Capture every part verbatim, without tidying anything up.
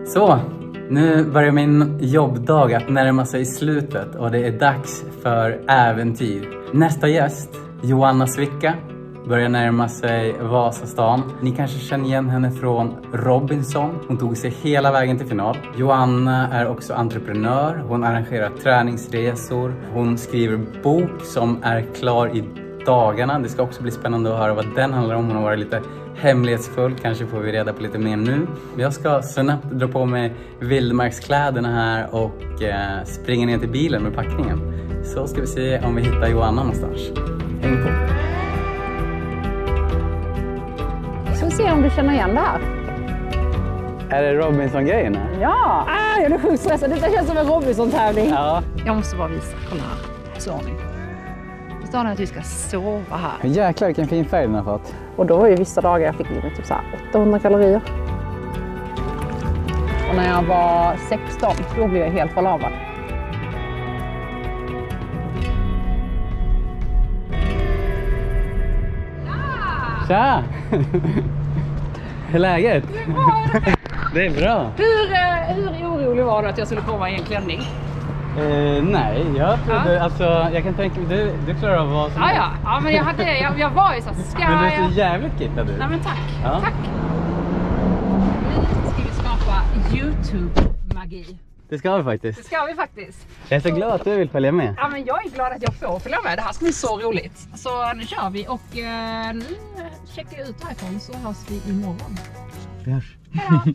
Så, nu börjar min jobbdag att närma sig slutet och det är dags för äventyr. Nästa gäst, Joanna Svicka, börjar närma sig Vasastan. Ni kanske känner igen henne från Robinson. Hon tog sig hela vägen till final. Joanna är också entreprenör. Hon arrangerar träningsresor. Hon skriver bok som är klar i dagarna. Det ska också bli spännande att höra vad den handlar om. Hon har varit lite hemlighetsfull. Kanske får vi reda på lite mer nu. Jag ska snabbt dra på mig vildmarkskläderna här och eh, springa ner till bilen med packningen. Så ska vi se om vi hittar Joanna någonstans. Häng på! Så vi se om du känner igen det här. Är det Robinson-grejerna? Ja! Ah, jag är sjukt stressad. Det känns som en Robinson-tävling. Ja. Jag måste bara visa. Kolla här. Så har ni. Det står att vi ska sova här. Jäklar vilken fin färg den har fått. Och då var ju vissa dagar jag fick i mig typ så här åttahundra kalorier. Och när jag var sexton, då blev jag helt förlavad. Tja! Hur är läget? Det är bra. Hur, hur orolig var du att jag skulle komma i en klänning? Eh, nej, jag trodde, ja. alltså jag kan tänka mig, du, du klarar av vad som ja, ja, ja, men jag hade, jag, jag var ju så ska Men du är så jag... jävligt kittad du. Nej men tack, ja. tack. Nu ska vi skapa YouTube-magi. Det ska vi faktiskt. Det ska vi faktiskt. Jag är så glad att du vill följa med. Ja, men jag är glad att jag får följa med. Det här ska bli så roligt. Så nu kör vi och eh, nu checkar jag ut härifrån så hörs vi imorgon. Vi hörs. Hejdå.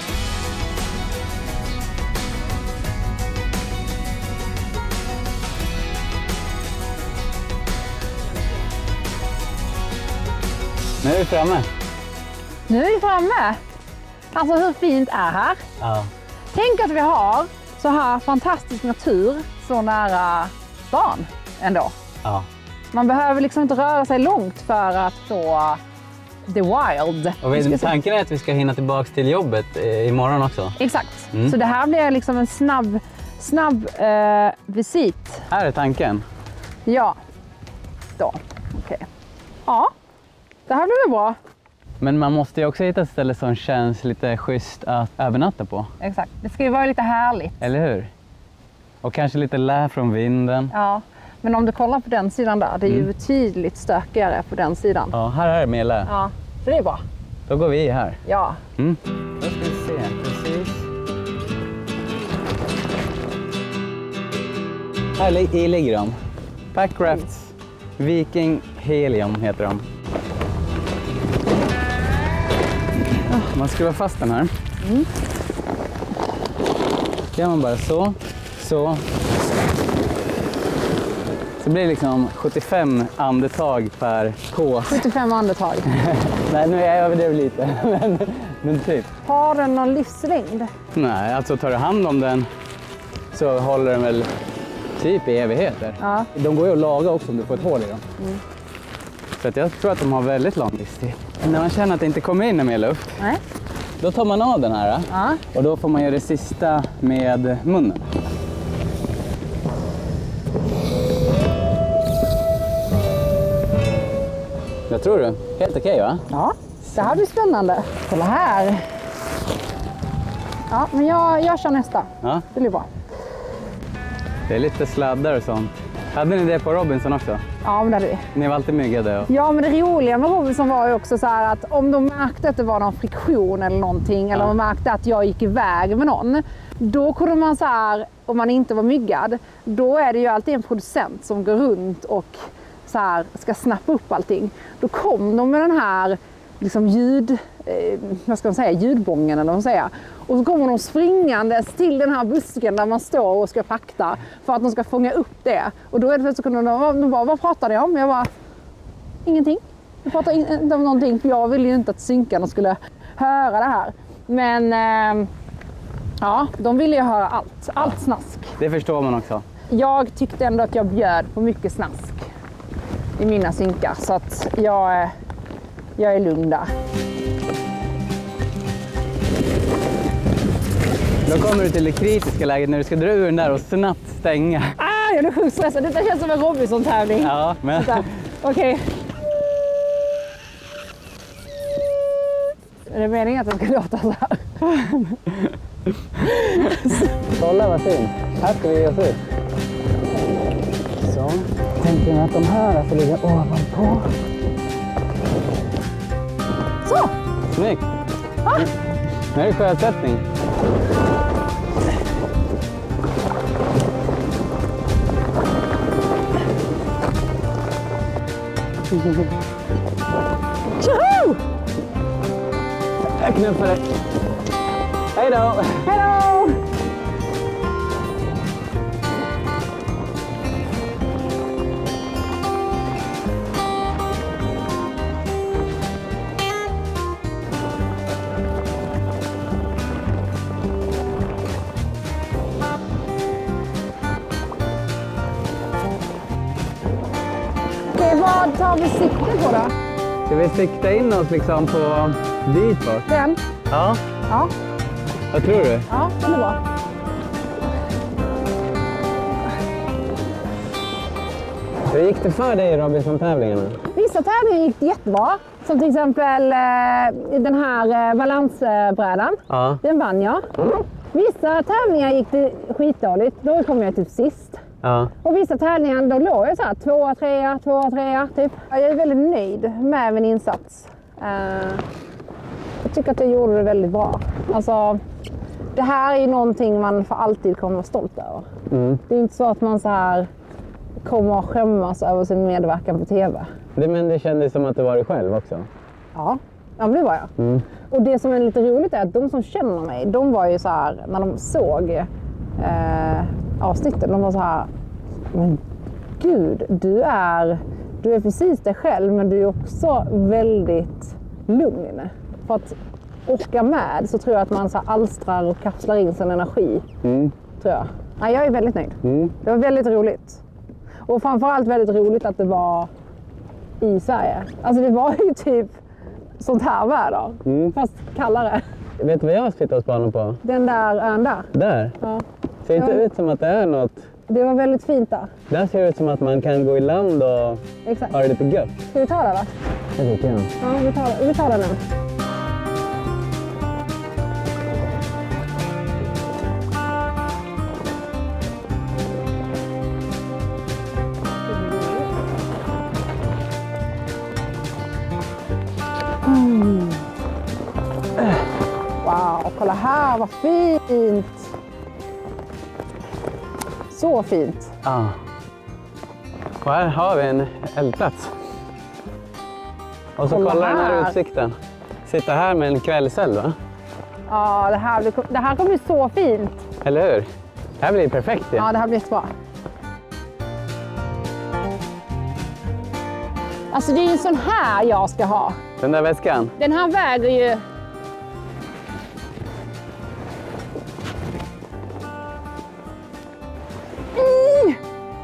Nu är vi framme. Nu är vi framme. Alltså hur fint är här? Ja. Tänk att vi har så här fantastisk natur så nära stan ändå. Ja. Man behöver liksom inte röra sig långt för att få the wild. Och vi, tanken är att vi ska hinna tillbaka till jobbet eh, imorgon också. Exakt. Mm. Så det här blir liksom en snabb, snabb eh, visit. Här är tanken. Ja. Då. Okej. Okay. Ja. Det här blir bra. Men man måste ju också hitta ett ställe som känns lite schysst att övernatta på. Exakt. Det ska ju vara lite härligt. Eller hur? Och kanske lite lä från vinden. Ja. Men om du kollar på den sidan där, det är mm. ju betydligt stökigare på den sidan. Ja, här är det mer lä. Ja, så det är bra. Då går vi i här. Ja. Mm. Då ska vi se, precis. Här i ligger de. Packrafts Viking Helium heter de. Man skruvar fast den här. Mm. Gör man bara så, så. Så blir det liksom sjuttiofem andetag per pås. sjuttiofem andetag? Nej, nu är jag överdrivet lite. men, men typ. Har den någon livslängd? Nej, alltså tar du hand om den så håller den väl typ i evigheter. Ja. De går ju att laga också om du får ett hål i dem. Mm. Så att jag tror att de har väldigt lång livstid. När man känner att det inte kommer in mer luft, Nej. Då tar man av den här. Ja. Och då får man göra det sista med munnen. Vad tror du? Helt okej, okay, va? Ja, det här blir spännande. Kolla här. Ja, men jag, jag kör nästa. Ja. Det blir bra. Det är lite sladdar och sånt. Hade ni det på Robinson också? Ja, men det hade vi. Ni var alltid myggade? Och... Ja, men det roliga med Robinson var ju också så här att om de märkte att det var någon friktion eller någonting, ja. Eller om de märkte att jag gick iväg med någon, då kunde man så här, om man inte var myggad, då är det ju alltid en producent som går runt och så här ska snappa upp allting. Då kom de med den här liksom ljud, eh, vad ska man säga, ljudbången eller vad man säger. Och så kommer de springandes till den här busken där man står och ska frakta för att de ska fånga upp det. Och då är det så kunde de, de bara, vad pratar ni om? Jag bara, ingenting. Jag pratar inte om någonting för jag ville ju inte att synkarna skulle höra det här. Men eh, ja, de ville ju höra allt, allt snask. Det förstår man också. Jag tyckte ändå att jag bjöd på mycket snask i mina synkar så att jag, jag är lugn där. Då kommer du till det kritiska läget när du ska dra ur den där och snabbt stänga. Ah, jag är sjukt stressad. Detta känns som en Robinson-tävling. Ja, men... Okej. Okay. Är det meningen att det ska låta så här? Kolla vad fint. Här ska vi ge oss ut. Så. Tänker jag att de här får ligga ovanpå. Så! Snyggt. Ah. Nu är det sjösättning. Tjoho! Jag knuffar dig. Hej då! Hej då! Okej, vad tar vi sikte på då? Ska vi sikta in oss liksom på dit bort? Den? Ja. Ja. Vad tror du? Ja, det är bra. Hur gick det för dig i Robinson-tävlingarna? Vissa tävlingar gick jättebra. Som till exempel eh, den här eh, balansbrädan. Ja. Den vann jag. Vissa tävlingar gick det skitdåligt. Då kom jag typ sist. Ja. Och vissa tävlingar då låg jag så här tvåa, trea, tvåa, trea typ. Jag är väldigt nöjd med min insats. Uh, jag tycker att jag gjorde det väldigt bra. Alltså, det här är ju någonting man för alltid kommer att vara stolt över. Mm. Det är inte så att man så här kommer att skämmas över sin medverkan på tv. Det, men det kändes som att du var dig själv också. Ja, ja men det var jag. Mm. Och det som är lite roligt är att de som känner mig, de var ju så här, när de såg eh, avsnitten, de var så här, men gud, du är, du är precis dig själv, men du är också väldigt lugn. För att orka med så tror jag att man så här alstrar och kapslar in sin energi. Mm. Tror jag. Ja, jag är väldigt nöjd. Mm. Det var väldigt roligt. Och framförallt väldigt roligt att det var i Sverige. Alltså det var ju typ sånt här väder, mm. fast kallare. Vet du vad jag sitter och spanar på? Den där ön där. Där? Ja. Ser inte ja. ut som att det är något? Det var väldigt fint där. Där ser det ut som att man kan gå i land och Exakt. ha det lite gött. Ska vi ta det då? Det tycker jag. Ja, vi tar, vi tar det nu. Mm. Wow, kolla här, vad fint! Så fint! Ja. Och här har vi en eldplats. Och så kolla, kolla den här utsikten. Sitta här med en kvällseld, va? Ja, det här, det här kommer bli så fint. Eller hur? Det här blir perfekt. Ja, ja det här blir jättebra. Alltså det är ju en sån här jag ska ha. Den där väskan? Den här väger ju... Mm.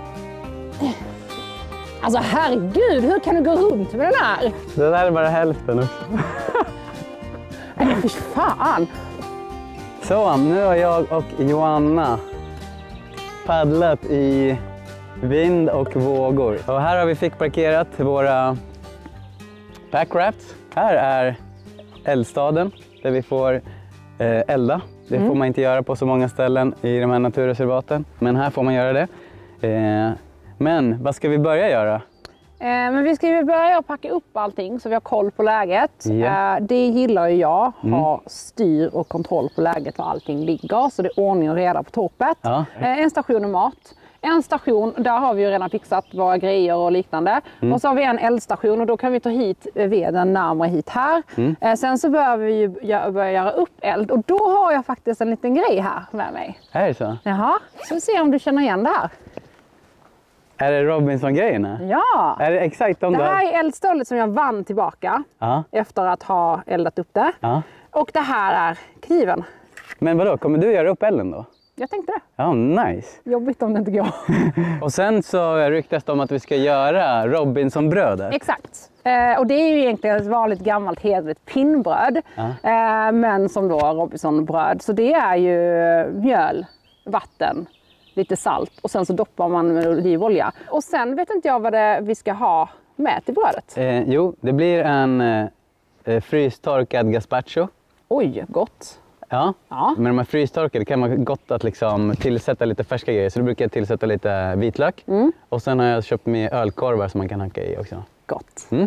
Alltså herregud, hur kan du gå runt med den här? Den här är bara hälften också. Nej, fy fan. Så, nu har jag och Joanna paddlat i vind och vågor. Och här har vi fick parkerat våra packrafts. Här är eldstaden där vi får eh, elda. Det mm. får man inte göra på så många ställen i de här naturreservaten. Men här får man göra det. Eh, men vad ska vi börja göra? Eh, men vi ska ju börja packa upp allting så vi har koll på läget. Yeah. Eh, det gillar ju jag, mm. ha styr och kontroll på läget var allting ligger. Så det är ordning och reda på torpet. Ja. Eh, en station och mat. En station, där har vi ju redan fixat våra grejer och liknande. Mm. Och så har vi en eldstation och då kan vi ta hit veden närmare hit här. Mm. Eh, sen så behöver vi ju börja göra upp eld. Och då har jag faktiskt en liten grej här med mig. Är det så? Jaha, så vi ser om du känner igen det här. Är det Robinson-grejerna? Ja! Är det exakt de det här där? är eldstålet som jag vann tillbaka. Ja. Efter att ha eldat upp det. Ja. Och det här är kniven. Men vadå, kommer du göra upp elden då? Jag tänkte det. Ja, nice. Jobbigt om det inte går. Och sen så ryktas det om att vi ska göra Robinson-brödet. Exakt. Eh, och det är ju egentligen ett vanligt gammalt hederligt pinnbröd. Ja. Eh, men som då Robinson-bröd. Så det är ju mjöl, vatten, lite salt och sen så doppar man med olivolja. Och sen vet inte jag vad det vi ska ha med till brödet. Eh, jo, det blir en eh, frystorkad gazpacho. Oj, gott. Ja, Ja. men de här frystorkade kan man gott att liksom tillsätta lite färska grejer. Så då brukar jag tillsätta lite vitlök. Mm. Och sen har jag köpt med ölkorvar som man kan hacka i också. Gott. Mm.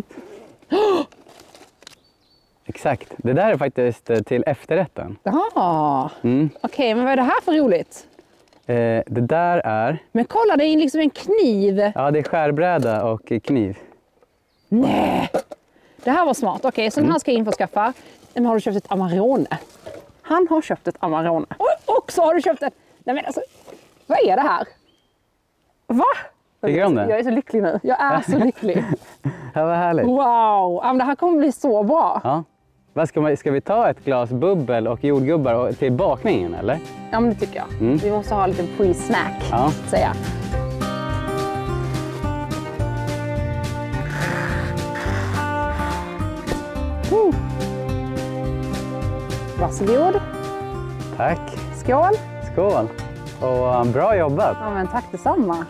Exakt. Det där är faktiskt till efterrätten. Jaha. Mm. Okej, men vad är det här för roligt? Eh, det där är... Men kolla, det är liksom en kniv. Ja, det är skärbräda och kniv. Nej. Det här var smart. Okej, så den här ska jag införskaffa. Men har du köpt ett Amarone? Han har köpt ett Amarone. Och också har du köpt ett... Nej men alltså, vad är det här? Va? Tycker du om det? Jag är så lycklig nu. Jag är så lycklig. Ja, vad härligt. Wow, ja, men det här kommer bli så bra. Ja. Vad ska, man, ska vi ta ett glas bubbel och jordgubbar och- till bakningen eller? Ja, men det tycker jag. Mm. Vi måste ha en liten pre-snack, Ja. så att säga. Mm. Varsågod. Tack. Skål. Skål. Och uh, bra jobbat. Ja, men tack detsamma.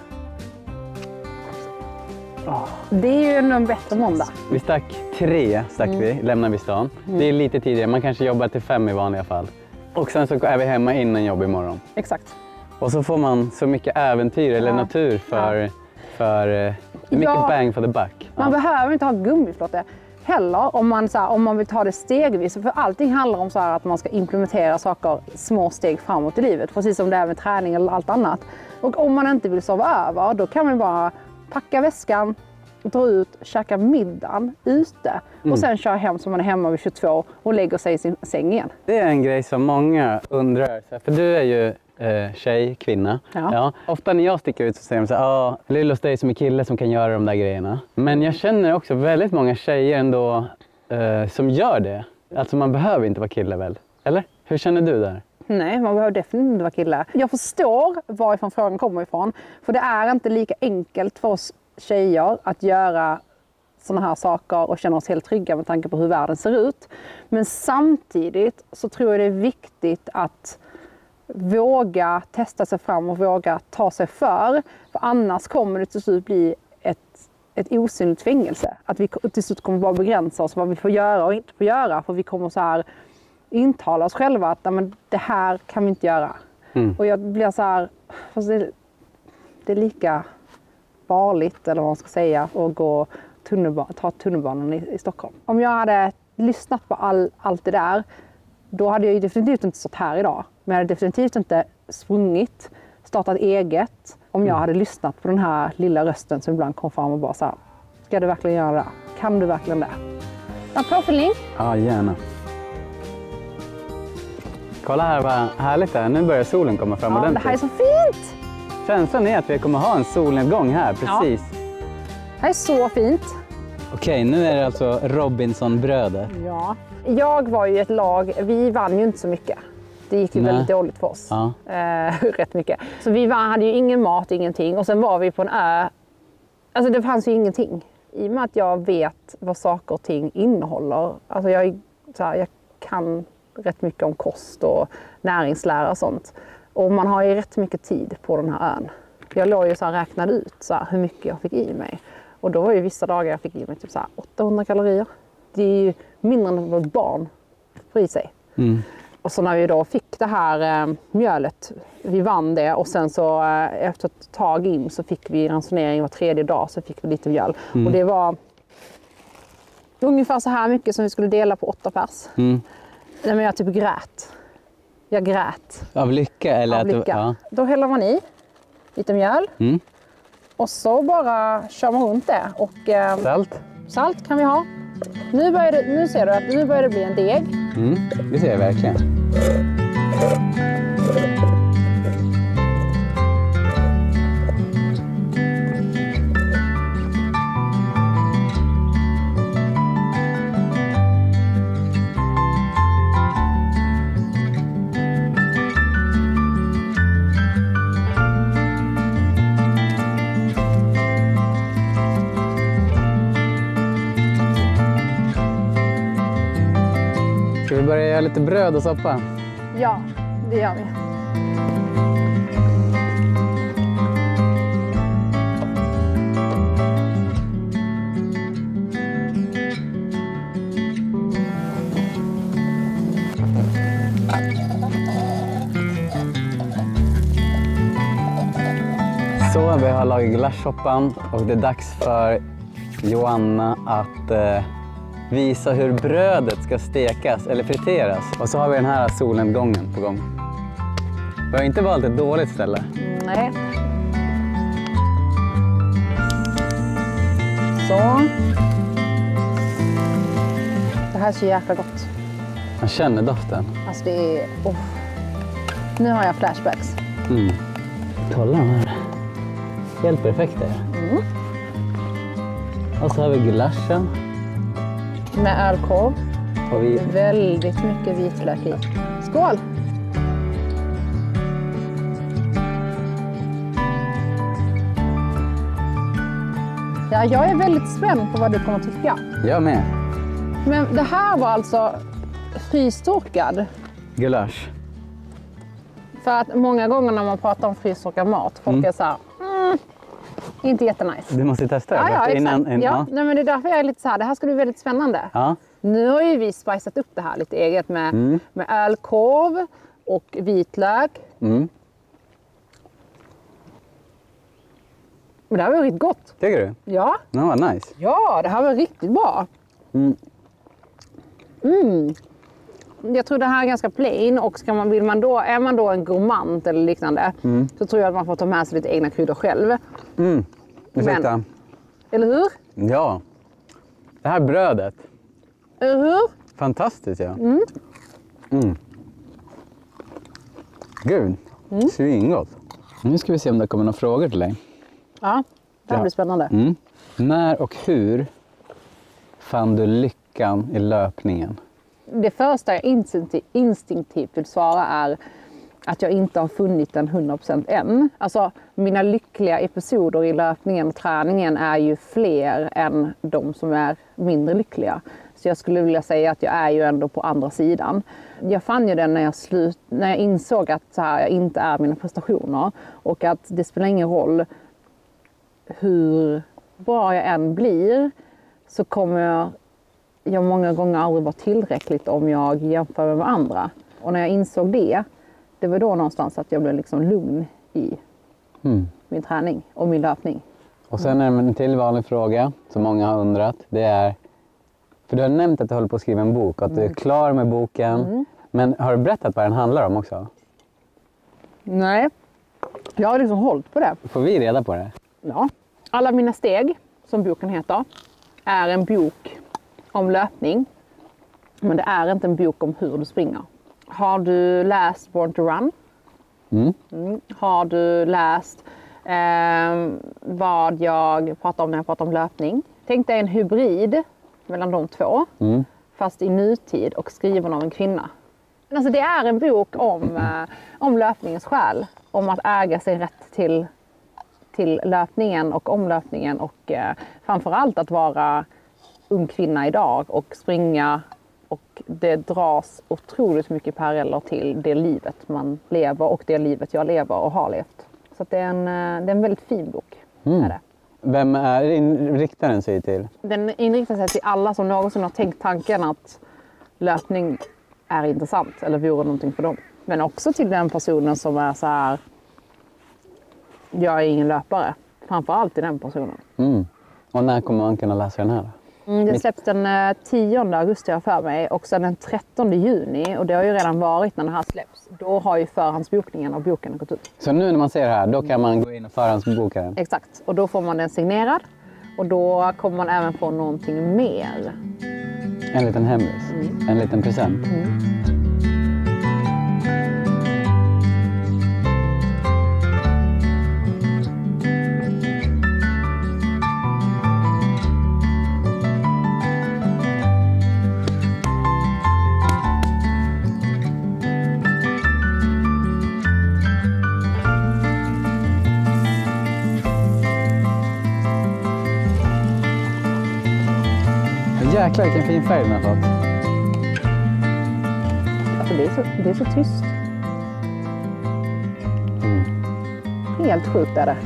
Det är ju ändå en bättre måndag. Vi stack tre, stack Mm. vi, lämnar vi stan. Det är lite tidigare, man kanske jobbar till fem i vanliga fall. Och sen så är vi hemma innan jobb imorgon. Exakt. Och så får man så mycket äventyr eller Ja. natur för, Ja. för eh, mycket Ja. bang for the buck. Man Ja. behöver inte ha gummiflotte heller om man, så här, om man vill ta det stegvis. För allting handlar om så här, att man ska implementera saker små steg framåt i livet. Precis som det är med träning eller allt annat. Och om man inte vill sova över, då kan man bara packa väskan, dra ut, käka middagen ute och Mm. sen köra hem som man är hemma vid tjugotvå och lägger sig i sin säng igen. Det är en grej som många undrar, så här, för du är ju eh, tjej, kvinna. Ja. Ofta när jag sticker ut så säger de så här, ah, Lill hos dig som är kille som kan göra de där grejerna. Men jag känner också väldigt många tjejer ändå eh, som gör det. Alltså man behöver inte vara kille väl? Eller? Hur känner du där? Nej, man behöver definitivt inte vara kille. Jag förstår varifrån frågan kommer ifrån. För det är inte lika enkelt för oss tjejer att göra sådana här saker och känna oss helt trygga med tanke på hur världen ser ut. Men samtidigt så tror jag det är viktigt att våga testa sig fram och våga ta sig för. För annars kommer det till slut bli ett, ett osynligt fängelse. Att vi till slut kommer bara begränsa oss vad vi får göra och inte får göra. För vi kommer så här intala oss själva att men, det här kan vi inte göra. Mm. Och jag blir så här, fast det, det är lika farligt eller vad man ska säga att gå tunnelba, ta tunnelbanan i, i Stockholm. Om jag hade lyssnat på all, allt det där, då hade jag ju definitivt inte stått här idag. Men jag hade definitivt inte sprungit, startat eget, om jag hade lyssnat på den här lilla rösten som ibland kom fram och bara så här, ska du verkligen göra det? Kan du verkligen det? En påfyllning? Ja, gärna. Kolla här vad härligt det är. Nu börjar solen komma fram Ja, det ordentligt. här är så fint! Känslan är att vi kommer ha en solnedgång här, precis. Det här är så fint. Okej, nu är det alltså Robinson-brödet. Ja. Jag var ju i ett lag, vi vann ju inte så mycket. Det gick ju Nej. väldigt dåligt för oss. Ja. Eh, rätt mycket. Så vi var, hade ju ingen mat, ingenting. Och sen var vi på en ö. Alltså det fanns ju ingenting. I och med att jag vet vad saker och ting innehåller. Alltså jag, så här, jag kan rätt mycket om kost och näringslära och sånt. Och man har ju rätt mycket tid på den här ön. Jag låg ju så här, räknade ut så här, hur mycket jag fick i mig. Och då var ju vissa dagar jag fick i mig typ så här, åttahundra kalorier. Det är ju mindre än vad ett barn får i sig. Mm. Och så när vi då fick det här eh, mjölet, vi vann det och sen så eh, efter ett tag in så fick vi ransonering var tredje dag så fick vi lite mjöl. Mm. Och det var ungefär så här mycket som vi skulle dela på åtta pers. Mm. Nej, men jag typ grät. Jag grät Av lycka? Eller av att du- lycka. ja. Då häller man i lite mjöl Mm. och så bara kör man runt det. Och eh, Salt? salt kan vi ha. Nu, börjar det, nu ser du att nu börjar det bli en deg. Mm. Det ser jag verkligen. Ska vi börja göra lite bröd och soppa? Ja, det gör vi. Så, vi har lagat gulaschsoppan och det är dags för Joanna att eh, visa hur brödet ska stekas eller friteras. Och så har vi den här solnedgången på gång. Vi har inte valt ett dåligt ställe. Nej. Så. Det här är så jäkla gott. Man känner doften. Alltså det är... Oh. Nu har jag flashbacks. Mm. Kolla de här. Helt perfekta. Mm. Och så har vi gulaschen. Med ölkorv. Och vi... Väldigt mycket vitlök i. Skål! Ja, jag är väldigt spänd på vad du kommer att tycka. Jag med. Men det här var alltså frystorkad. Gulasch. För att många gånger när man pratar om frystorkad mat, folk mm. är så här, mm, inte jättenice. Du måste testa det. Ja, ja, innan, exakt. innan, ja. ja. Nej, men det är därför jag är lite så här, det här ska bli väldigt spännande. Ja. Nu har ju vi spicat upp det här lite eget med, mm. med ölkorv och vitlök. Mm. Men det här var riktigt gott. Tycker du? Ja. Det var nice. Ja, det här var riktigt bra. Mm. Mm. Jag tror det här är ganska plain och ska man, vill man då, är man då en gourmand eller liknande mm. så tror jag att man får ta med sig lite egna kryddor själv. Mm. Men, eller hur? Ja. Det här brödet. Eller hur? Fantastiskt, ja. Mm. Mm. Gud, mm. svingott. Nu ska vi se om det kommer några frågor till dig. Ja, det här blir spännande. Mm. När och hur fann du lyckan i löpningen? Det första jag instinktivt vill svara är att jag inte har funnit den hundra procent än. Alltså, mina lyckliga episoder i löpningen och träningen är ju fler än de som är mindre lyckliga. Så jag skulle vilja säga att jag är ju ändå på andra sidan. Jag fann ju den när jag, slut, när jag insåg att så här, jag inte är mina prestationer och att det spelar ingen roll hur bra jag än blir så kommer jag, jag många gånger aldrig vara tillräckligt om jag jämför med andra. Och när jag insåg det, det var då någonstans att jag blev liksom lugn i mm. min träning och min löpning. Och sen är det en till vanlig fråga som många har undrat. Det är, för du har nämnt att du håller på att skriva en bok och att mm. du är klar med boken. Mm. Men har du berättat vad den handlar om också? Nej, jag har liksom hållit på det. Får vi reda på det? Ja. Alla mina steg, som boken heter, är en bok om löpning. Men det är inte en bok om hur du springer. Har du läst Born to Run? Mm. Mm. Har du läst eh, vad jag pratar om när jag pratar om löpning? Tänk dig en hybrid mellan de två. Mm. Fast i nutid och skriven av en kvinna. Alltså det är en bok om, eh, om löpningens själ. Om att äga sin rätt till, till löpningen och omlöpningen. Och eh, framförallt att vara ung kvinna idag och springa. Och det dras otroligt mycket paralleller till det livet man lever och det livet jag lever och har levt. Så att det, är en, det är en väldigt fin bok. Mm. Är det. Vem är inriktar den sig till? Den inriktar sig till alla som någonsin har tänkt tanken att löpning är intressant eller vore någonting för dem. Men också till den personen som är så här, jag är ingen löpare. Framförallt till den personen. Mm. Och när kommer man kunna läsa den här? Mm, det släpps den tionde augusti jag för mig och sen den trettonde juni och det har ju redan varit när det här släpps. Då har ju förhandsbokningen av boken gått ut. Så nu när man ser det här, då kan man gå in och förhandsboka den? Exakt, och då får man den signerad och då kommer man även få någonting mer. En liten hemlis, mm. en liten present. Mm. Jäklar vilken fin färg den har fått. Alltså det är så, det är så tyst. Mm. Helt sjukt är det.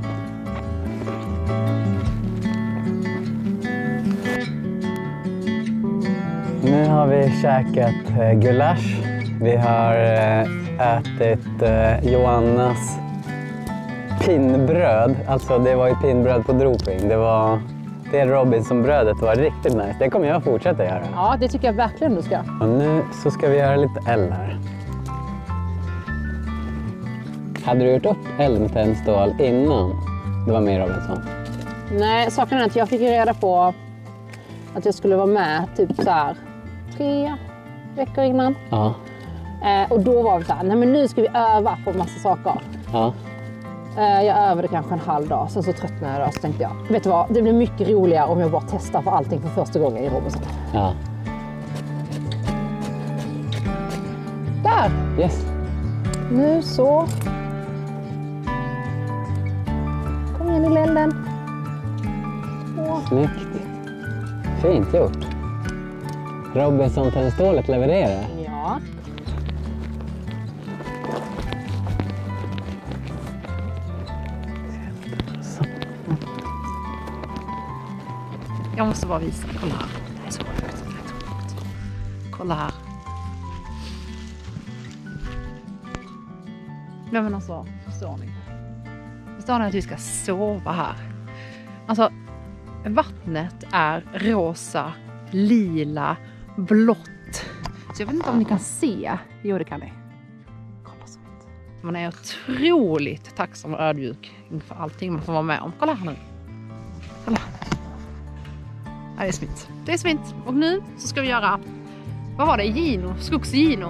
Nu har vi käkat eh, gulasch. Vi har eh, ätit eh, Joannas pinnbröd. Alltså det var ju pinnbröd på droping. Det var det Robinson-brödet var riktigt nice. Det kommer jag fortsätta göra. Ja, det tycker jag verkligen du ska. Och nu så ska vi göra lite eld här. Hade du gjort upp eld med tändstål innan du var med i Robinson? Nej, saken är att jag fick reda på att jag skulle vara med typ så här tre veckor innan. Ja. Eh, och då var vi så här, nej men nu ska vi öva på massa saker. Ja. Eh, jag övade kanske en halv dag, sen så tröttnade jag och så tänkte jag, vet du vad, det blir mycket roligare om jag bara testar för allting för första gången i Robinson. Ja. Där! Yes. Nu så. Kom igen i elden. Snyggt. Fint gjort. Robinson-tändstålet levererar. Ja. Så. Jag måste bara visa. Kolla här. Det är så sjukt. Kolla här. Nej men alltså, förstår ni? Förstår ni att vi ska sova här? Alltså, vattnet är rosa, lila, blått. Så jag vet inte om ni kan se. Jo, det kan ni. Kolla sånt. Man är otroligt tacksam och ödmjuk inför allting man får vara med om. Kolla här nu. Kolla. Ja, det är fint. Det är fint. Och nu så ska vi göra, vad var det? Gino? Skogsgino.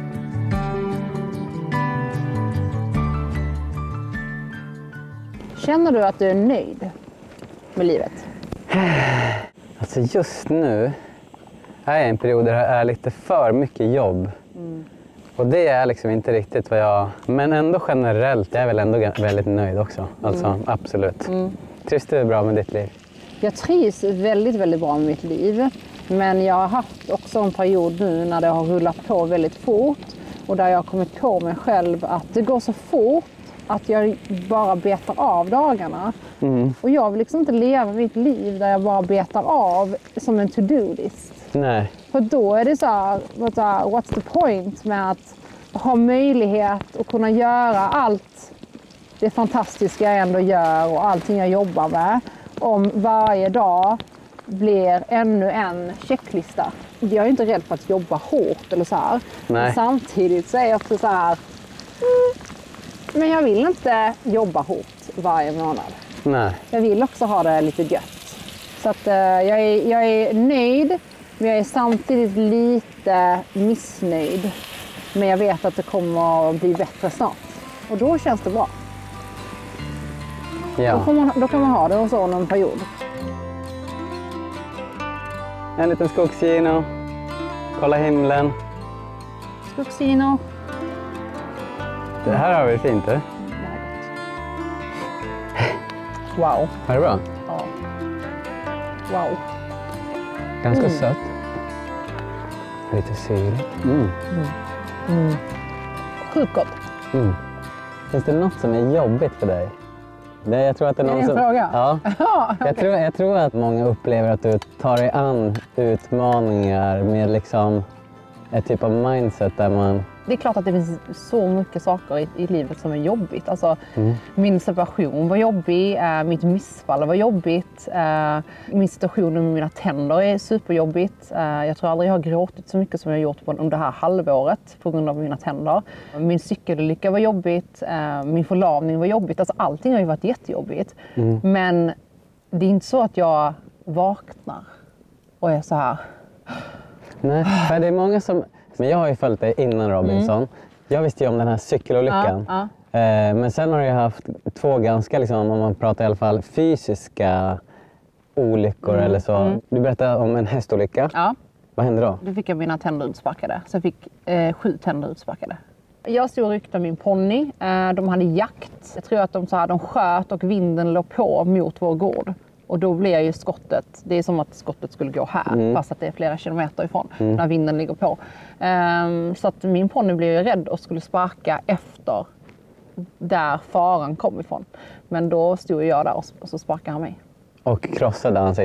Känner du att du är nöjd med livet? Alltså just nu är jag i en period där det är lite för mycket jobb. Mm. Och det är liksom inte riktigt vad jag... Men ändå generellt är jag väl ändå väldigt nöjd också. Alltså mm. absolut. Mm. Trivs du bra med ditt liv? Jag trivs väldigt, väldigt bra med mitt liv. Men jag har haft också en period nu när det har rullat på väldigt fort. Och där jag har kommit på mig själv att det går så fort att jag bara betar av dagarna. Mm. Och jag vill liksom inte leva mitt liv där jag bara betar av som en to-do-list. Nej. För då är det så här, what's the point med att ha möjlighet att kunna göra allt det fantastiska jag ändå gör och allting jag jobbar med. Om varje dag blir ännu en checklista. Jag är inte rädd för att jobba hårt eller så här. Men samtidigt så är jag också så här... Mm, men jag vill inte jobba hårt varje månad. Nej. Jag vill också ha det lite gött. Så att, uh, jag, är, jag är nöjd, men jag är samtidigt lite missnöjd. Men jag vet att det kommer att bli bättre snart. Och då känns det bra. Ja. Då, man, då kan man ha det och så någon period. En liten skogsgino. Kolla himlen. Skogsgino. Det här har vi fint, du. Wow. Är det bra? Ja. Wow. Ganska mm. sött. Lite syrligt. Mm. Mm. Mm. Sjukt gott. Mm. Finns det något som är jobbigt för dig? Det, jag tror att det är någon är det en som... fråga? Ja. Okay. jag, tror, jag tror att många upplever att du tar dig an utmaningar med liksom ett typ av mindset där man... Det är klart att det finns så mycket saker i, i livet som är jobbigt. Alltså, mm. Min separation var jobbig, äh, mitt missfall var jobbigt, äh, min situation med mina tänder är superjobbigt. Äh, jag tror aldrig jag har gråtit så mycket som jag har gjort under det här halvåret på grund av mina tänder. Min cykelolycka var jobbigt, äh, min förlamning var jobbigt. Alltså, allting har ju varit jättejobbigt. Mm. Men det är inte så att jag vaknar och är så här... Nej, för det är många som... Men jag har ju följt dig innan Robinson. Mm. Jag visste ju om den här cykelolyckan. Ja, ja. Eh, men sen har jag haft två ganska, liksom, om man pratar i alla fall, fysiska olyckor mm. eller så. Mm. Du berättade om en hästolycka. Ja. Vad hände då? Då fick jag mina tänder utsparkade. Så jag fick eh, sju tänder utsparkade. Jag stod och ryckte min ponny. Eh, de hade jakt. Jag tror att de, så här, de sköt och vinden låg på mot vår gård. Och då blir ju skottet, det är som att skottet skulle gå här, mm. fast att det är flera kilometer ifrån, mm. när vinden ligger på. Um, så att min ponny blev ju rädd och skulle sparka efter där faran kom ifrån. Men då stod jag där och, och så sparkade han mig. Och krossade ansiktet?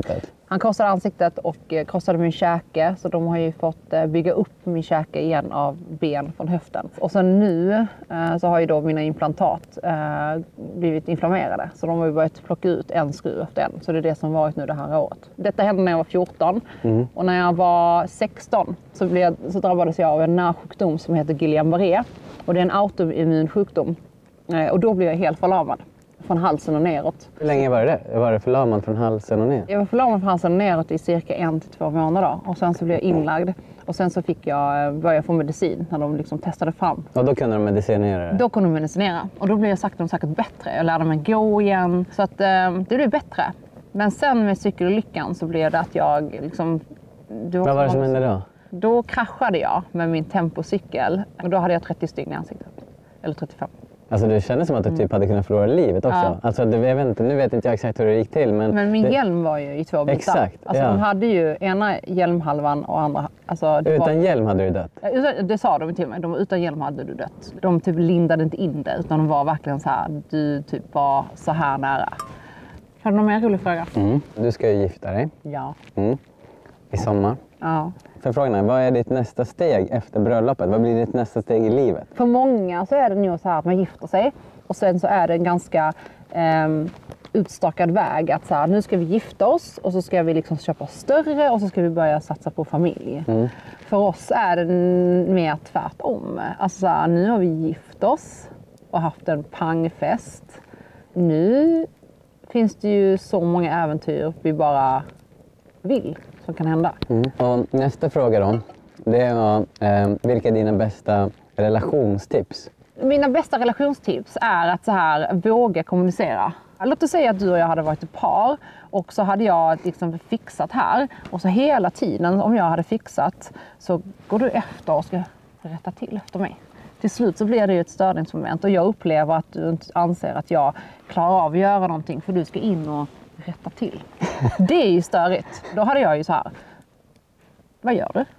Han krossade ansiktet och krossade min käke. Så de har ju fått bygga upp min käke igen av ben från höften. Och sen nu så har ju då mina implantat blivit inflammerade. Så de har ju börjat plocka ut en skruv efter en. Så det är det som varit nu det här året. Detta hände när jag var fjorton. Mm. Och när jag var sexton så, blev, så drabbades jag av en närsjukdom som heter Guillain-Barré. Och det är en autoimmun sjukdom. Och då blev jag helt förlamad. Från halsen och neråt. Hur länge var det? Var det förlamad från halsen och ner? Jag var förlamad från halsen och neråt i cirka en till två månader. Och sen så blev jag inlagd. Och sen så fick jag börja få medicin när de liksom testade fram. Och då kunde de medicinera det? Då kunde de medicinera. Och då blev jag sakta och säkert bättre. Jag lärde mig gå igen. Så att eh, det blev bättre. Men sen med cykelolyckan så blev det att jag liksom... Vad var det som hände då? Då kraschade jag med min tempocykel. Och då hade jag trettio stygn i ansiktet. Eller trettiofem. Alltså det kändes som att du typ hade kunnat förlora livet också. Ja. Alltså det, jag vet inte, nu vet inte jag exakt hur det gick till. Men, men min det... hjälm var ju i två bitar. Exakt, alltså ja. De hade ju ena hjälmhalvan och andra... Alltså, utan var... hjälm hade du dött? Utan, det sa de till mig. De, utan hjälm hade du dött. De typ lindade inte in det utan de var verkligen så här. Du typ var så här nära. Har du någon mer rolig fråga? Mm. Du ska ju gifta dig. Ja. Mm. I sommar. Ja. För frågan är, vad är ditt nästa steg efter bröllopet? Vad blir ditt nästa steg i livet? För många så är det nog så här att man gifter sig. Och sen så är det en ganska eh, utstakad väg. Att så här, nu ska vi gifta oss och så ska vi liksom köpa större och så ska vi börja satsa på familj. Mm. För oss är det mer tvärtom. Alltså så här, nu har vi gift oss och haft en pangfest. Nu finns det ju så många äventyr vi bara vill som kan hända. Mm. Och nästa fråga då, det är eh, vilka är dina bästa relationstips? Mina bästa relationstips är att så här, våga kommunicera. Låt oss säga att du och jag hade varit ett par och så hade jag liksom fixat här. Och så hela tiden om jag hade fixat så går du efter och ska rätta till efter mig. Till slut så blir det ju ett störningsmoment och jag upplever att du inte anser att jag klarar av att göra någonting för du ska in och rätta till. Det är ju störigt. Då hade jag ju så här, vad gör du?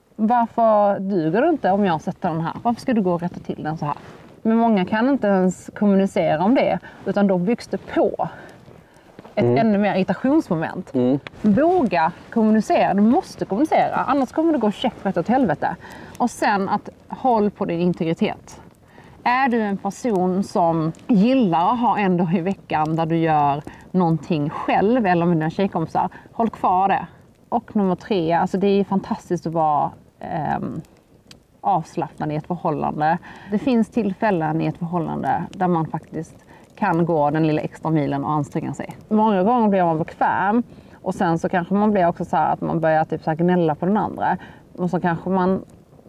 Varför duger du inte om jag sätter den här? Varför ska du gå och rätta till den så här? Men många kan inte ens kommunicera om det. Utan då byggs det på ett mm. ännu mer irritationsmoment. Mm. Våga kommunicera. Du måste kommunicera. Annars kommer det gå käpprätt åt helvete. Och sen att håll på din integritet. Är du en person som gillar att ha en dag i veckan där du gör någonting själv eller med dina tjejkompisar, håll kvar det. Och nummer tre, alltså det är fantastiskt att vara eh, avslappnad i ett förhållande. Det finns tillfällen i ett förhållande där man faktiskt kan gå den lilla extra milen och anstränga sig. Många gånger blir man bekväm och sen så kanske man blir också så här att man börjar typ så här gnälla på den andra. Och så kanske man,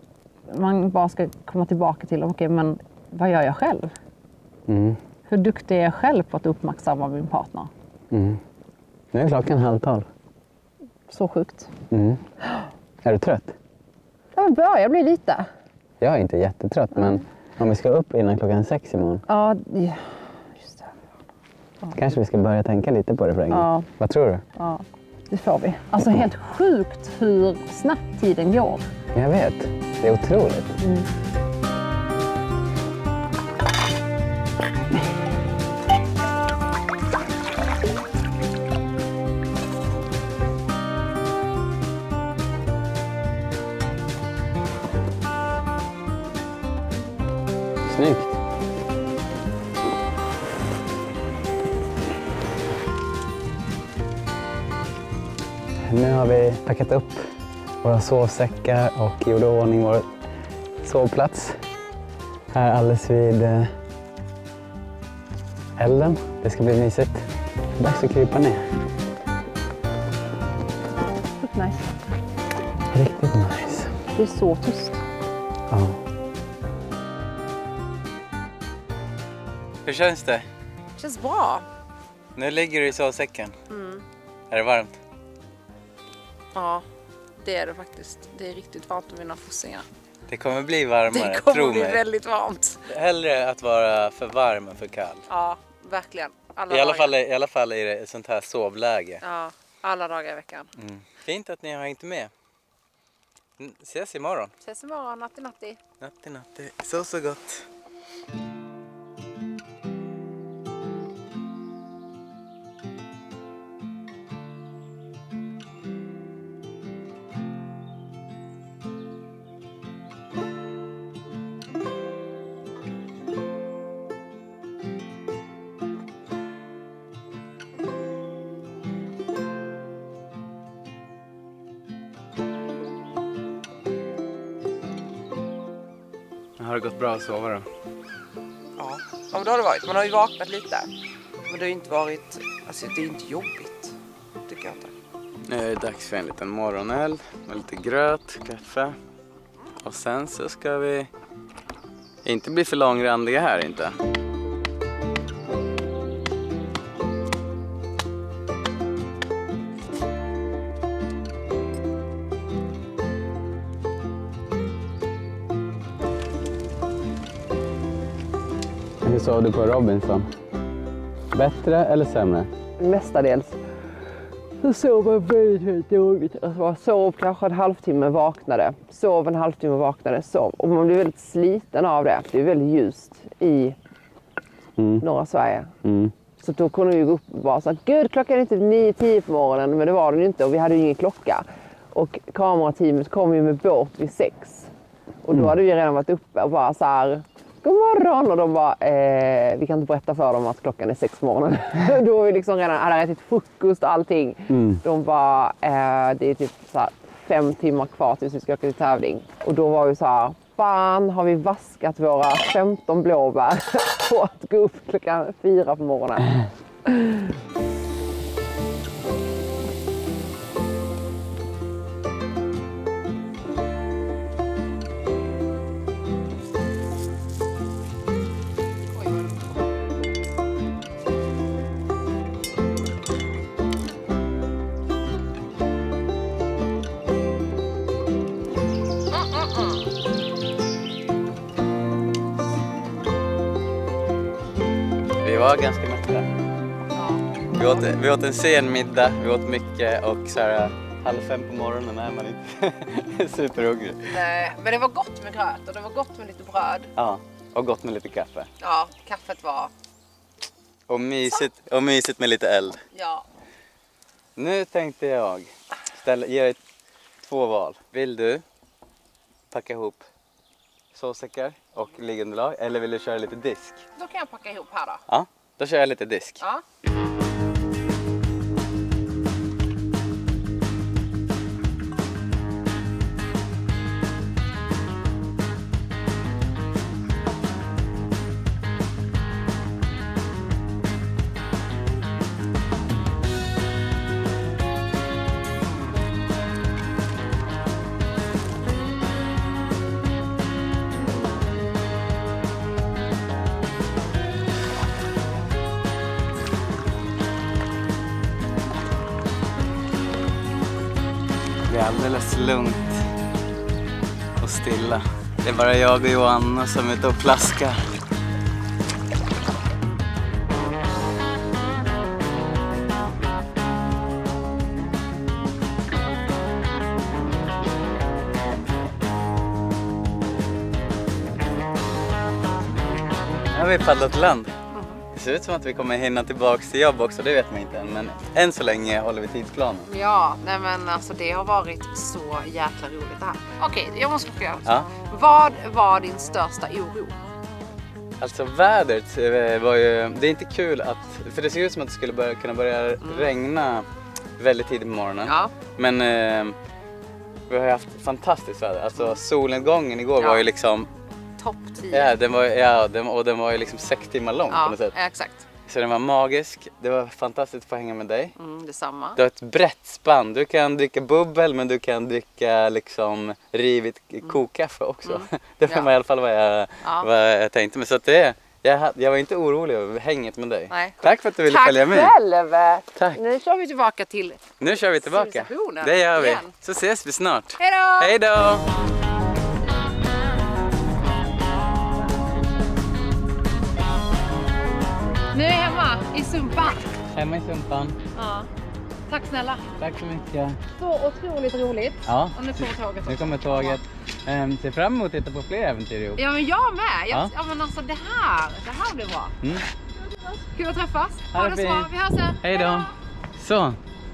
man bara ska komma tillbaka till, okej okay, men vad gör jag själv? Mm. Hur duktig är jag själv på att uppmärksamma min partner? Mm. Nu är klockan halv tolv. Så sjukt. Mm. Är du trött? Jag börjar bli lite. Jag är inte jättetrött, mm. men om vi ska upp innan klockan sex imorgon. Ja, just det. Ja. Kanske vi ska börja tänka lite på det för en gång. Ja. Vad tror du? Ja, det får vi. Alltså helt sjukt hur snabbt tiden går. Jag vet. Det är otroligt. Mm. Snyggt. Nu har vi packat upp våra sovsäckar och gjort ordning vår sovplats. Här alldeles vid elden. Det ska bli mysigt. Dags att krypa ner. Nice. Riktigt nice. Det är så tyst. Ja. Hur känns det? Det känns bra. Nu ligger du i sovsäcken. Mm. Är det varmt? Ja, det är det faktiskt. Det är riktigt varmt i mina fossingar. Det kommer bli varmare, Det kommer tro bli mig. väldigt varmt. Hellre att vara för varm än för kall. Ja, verkligen. Alla I alla, dagar. fall, I alla fall är det ett sånt här sovläge. Ja, alla dagar i veckan. Mm. Fint att ni har hängt med. Ses imorgon. Ses imorgon, natti natti. Natti natti, så så gott. Har det gått bra att sova då? Ja, ja men då har det varit. Man har ju vaknat lite. Men det har ju inte varit, alltså det är inte jobbigt, tycker jag inte. Nu är det dags för en liten morgonöl med lite gröt, kaffe. Och sen så ska vi inte bli för långrandiga här inte. Hur sov du på Robinson? Bättre eller sämre? Mestadels så sov man väldigt, väldigt dåligt. Alltså man sov kanske en halvtimme, vaknade. Sov en halvtimme, vaknade, sov. Och man blir väldigt sliten av det. Det är väldigt ljust i mm. norra Sverige. Mm. Så då kunde vi gå upp och bara så att gud, klockan är inte nio tio på morgonen. Men det var den inte och vi hade ju ingen klocka. Och kamerateamet kom ju med båt vid sex. Och då mm. hade vi redan varit uppe och bara så här... God morgon! Och de bara, eh, vi kan inte berätta för dem att klockan är sex på morgonen. Då var vi liksom redan, hade ätit frukost och allting. Mm. De bara, eh, det är typ så här fem timmar kvar tills vi ska åka till tävling. Och då var vi så här, fan har vi vaskat våra femton blåbär på att gå upp klockan fyra på morgonen. Vi var ganska mätta. Ja. Vi, åt, vi åt en sen middag, vi åt mycket och så här, halv fem på morgonen är man inte superhungrig. Nej, men det var gott med gröt och det var gott med lite bröd. Ja, och gott med lite kaffe. Ja, kaffet var... Och mysigt, och mysigt med lite eld. Ja. Nu tänkte jag ställa, ge dig två val. Vill du packa ihop sovsäckar och liggunderlag eller vill du köra lite disk? Då kan jag packa ihop här då. Ja, då kör jag lite disk. Ja. Det är alldeles lugnt och stilla. Det är bara jag och Johanna som är ute och plaskar. Nu har vi paddlat land. Det ser ut som att vi kommer hinna tillbaka till jobb också, det vet man inte än. Men än så länge håller vi tidsplanen. Ja, nej men alltså det har varit så jäkla roligt det här. Okej, jag måste fråga. Ja. Vad var din största oro? Alltså vädret var ju, det är inte kul att, för det ser ut som att det skulle börja, kunna börja mm. regna väldigt tidigt på morgonen. Ja. Men eh, vi har ju haft fantastiskt väder. Alltså solnedgången igår ja. var ju liksom topp tio. Ja, den var, ja den, och den var ju liksom sex timmar lång ja, på något sätt. Ja, exakt. Så den var magisk. Det var fantastiskt att få hänga med dig. Mm, detsamma. Du har ett brett spann. Du kan dricka bubbel men du kan dricka liksom rivigt kokkaffe också. Mm. Det var ja. i alla fall vad jag, ja. vad jag tänkte. Men så att det, jag, jag var inte orolig över hänget med dig. Nej. Tack för att du ville Tack följa med. Själv. Tack. Nu kör vi tillbaka till Nu kör vi tillbaka. Det gör vi. Igen. Så ses vi snart. Hej då! Hej då! Nu är jag hemma i Sumpan. Hemma i Sumpan. Ja. Tack snälla. Tack så mycket. Så otroligt roligt. Ja. Och nu kommer tåget. Nu kommer tåget. Um, ser fram emot att titta på fler äventyr ihop. Ja men jag med. Jag, ja. ja men alltså det här, det här blir bra. Mm. Kul att träffas. Ha, ha det så bra. Vi hörs sen. Hej då. Så.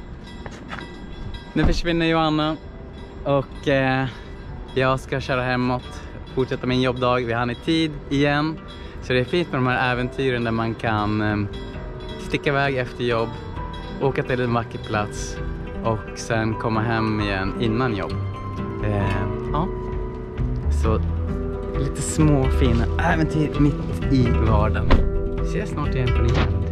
Nu försvinner Johanna. Och eh, jag ska köra hemåt. Fortsätta min jobbdag. Vi har i tid igen. Så det är fint med de här äventyren där man kan eh, sticka iväg efter jobb, åka till en vacker plats och sen komma hem igen innan jobb. Eh, ja. Så Lite små fina äventyr mitt i vardagen. Vi ses snart igen på nya.